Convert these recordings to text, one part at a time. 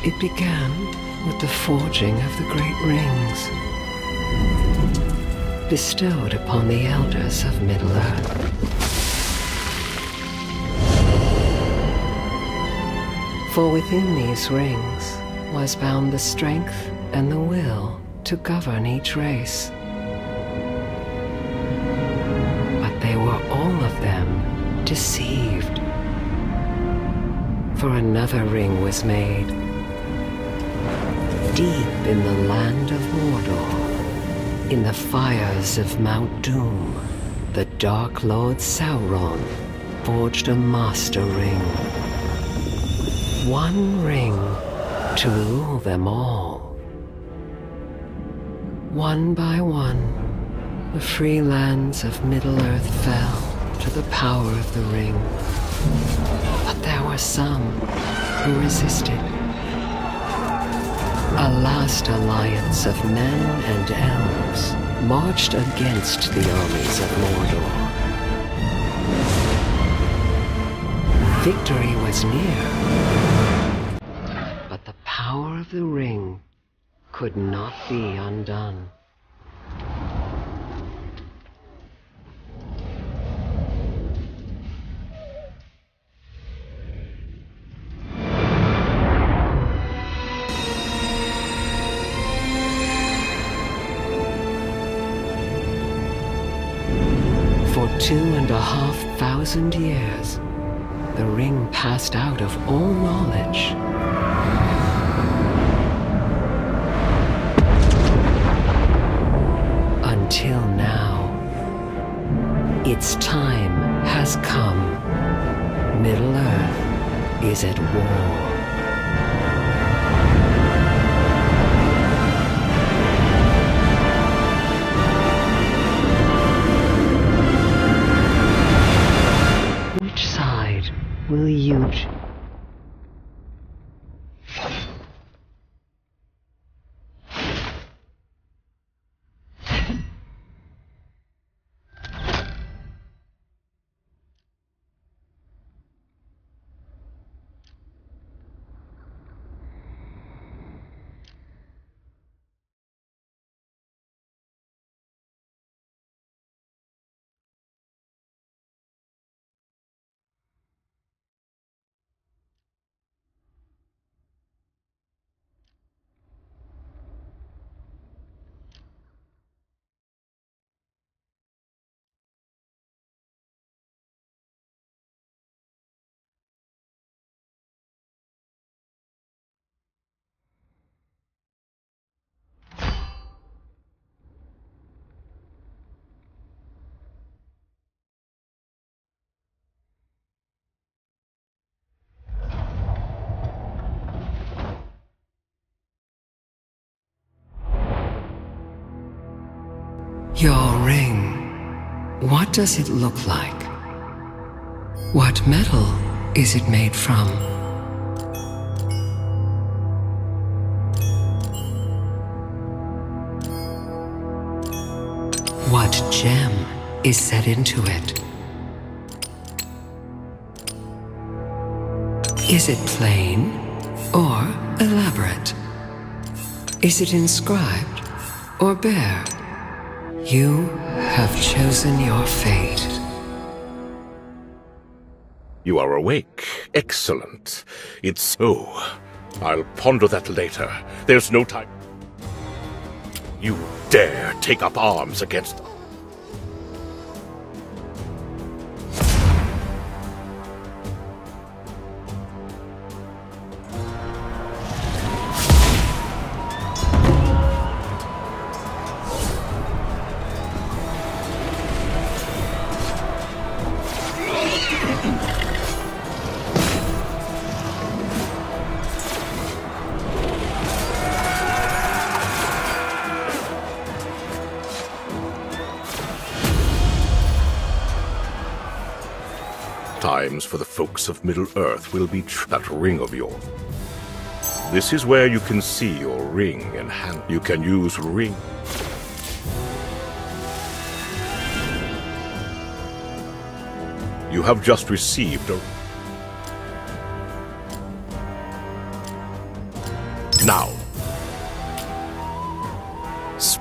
It began with the forging of the great rings, bestowed upon the elders of Middle-earth. For within these rings was bound the strength and the will to govern each race. But they were all of them deceived. For another ring was made, deep in the land of Mordor, in the fires of Mount Doom, the Dark Lord Sauron forged a master ring. One ring to rule them all. One by one, the free lands of Middle-earth fell to the power of the ring. But there were some who resisted. A last alliance of men and elves marched against the armies of Mordor. Victory was near, but the power of the ring could not be undone. For 2,500 years, the ring passed out of all knowledge. Until now, its time has come. Middle-earth is at war. Which side will you choose? Your ring, what does it look like? What metal is it made from? What gem is set into it? Is it plain or elaborate? Is it inscribed or bare? You have chosen your fate. You are awake. Excellent. It's so. I'll ponder that later. There's no time. You dare take up arms against... Times for the folks of Middle-earth will be that ring of yours. This is where you can see your ring and hand. You can use ring. You have just received a...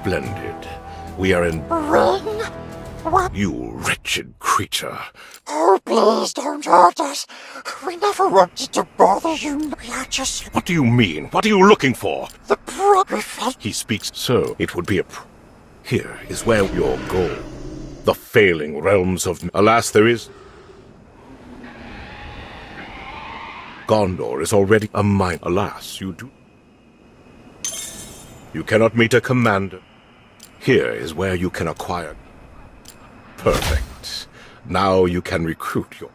Splendid. We are in... Ring? What? You wretched creature. Oh, please don't hurt us. We never wanted to bother you. We are just... What do you mean? What are you looking for? The prophet. He speaks so. It would be a... Here is where your goal. The failing realms of... Alas, there is... Gondor is already a mine. Alas, you do... You cannot meet a commander. Here is where you can acquire... Perfect. Now you can recruit your...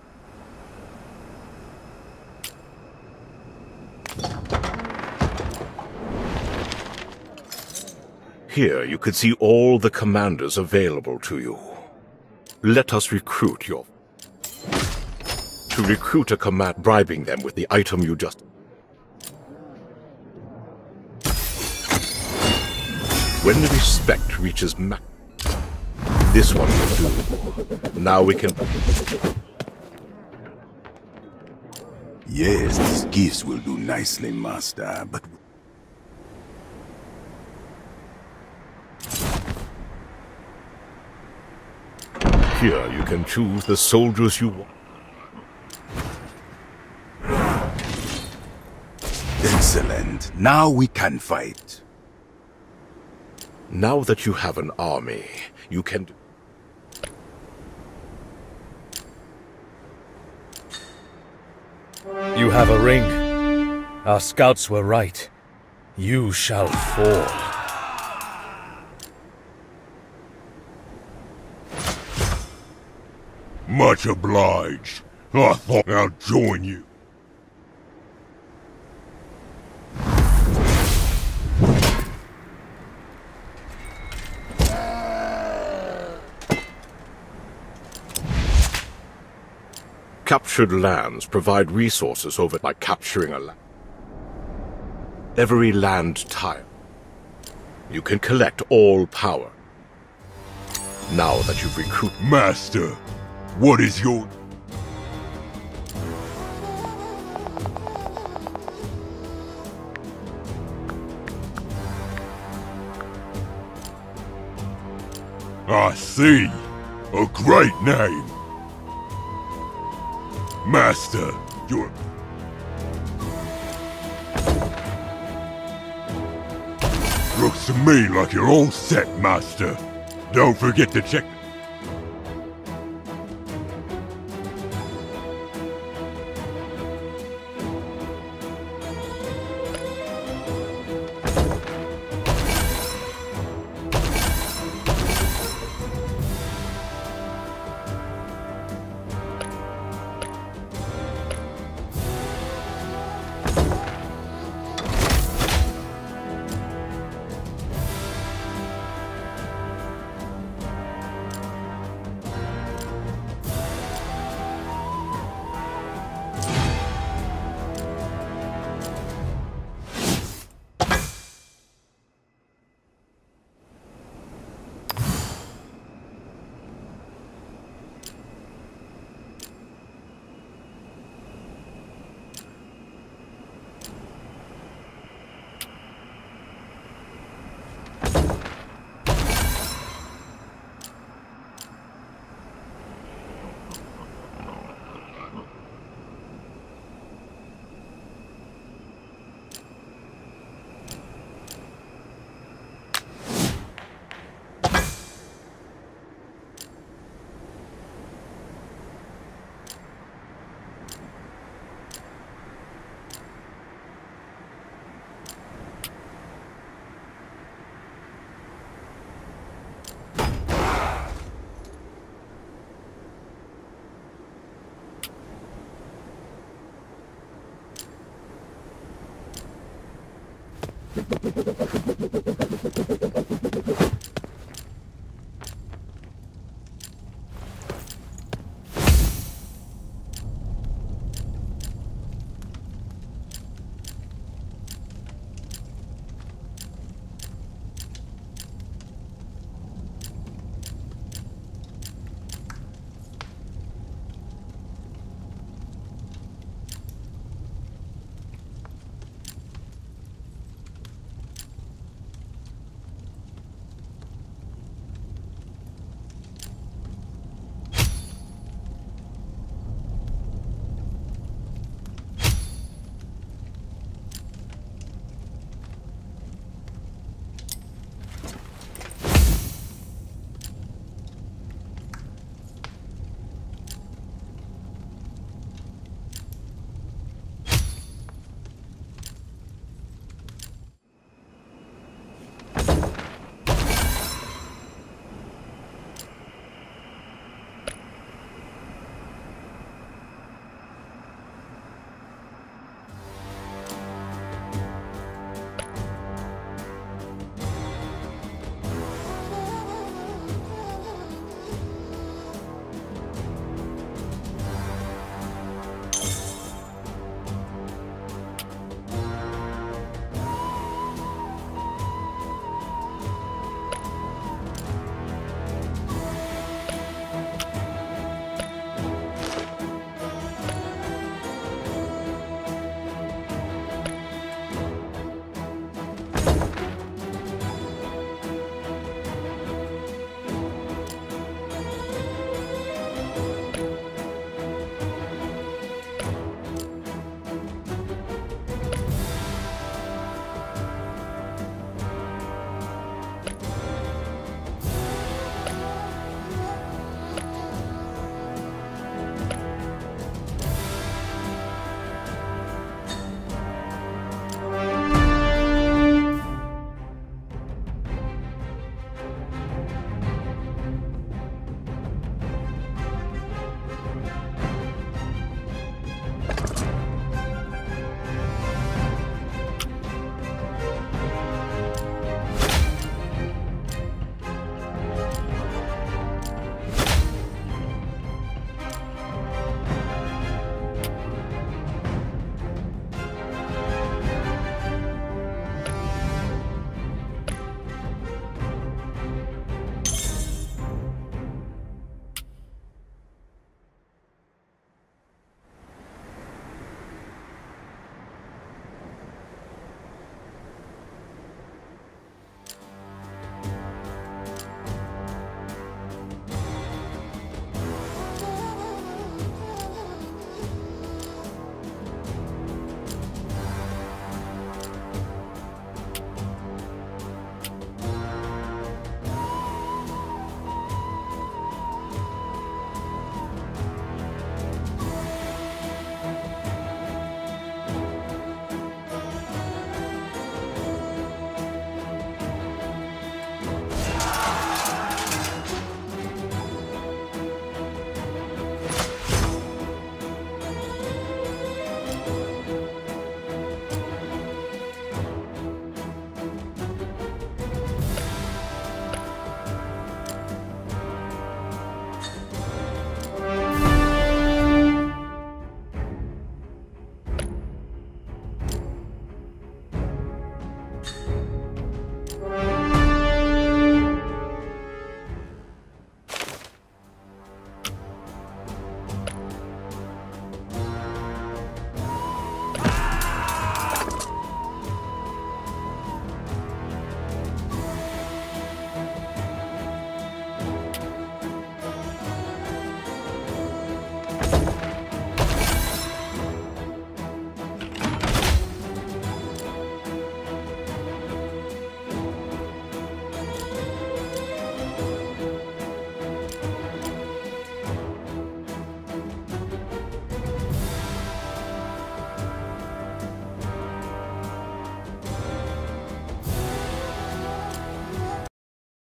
Here you could see all the commanders available to you. Let us recruit your... To recruit a command, bribing them with the item you just... When the respect reaches max... This one will do. Now we can... Yes, these gifts will do nicely, Master, but... Here you can choose the soldiers you want. Excellent. Now we can fight. Now that you have an army, you can... You have a ring. Our scouts were right. You shall fall. Much obliged. I thought I'd join you. Captured lands provide resources over by capturing a land. Every land tile. You can collect all power. Now that you've recruited... Master, what is your... I see. A great name. Master, you're... Looks to me like you're all set, Master. Don't forget to check...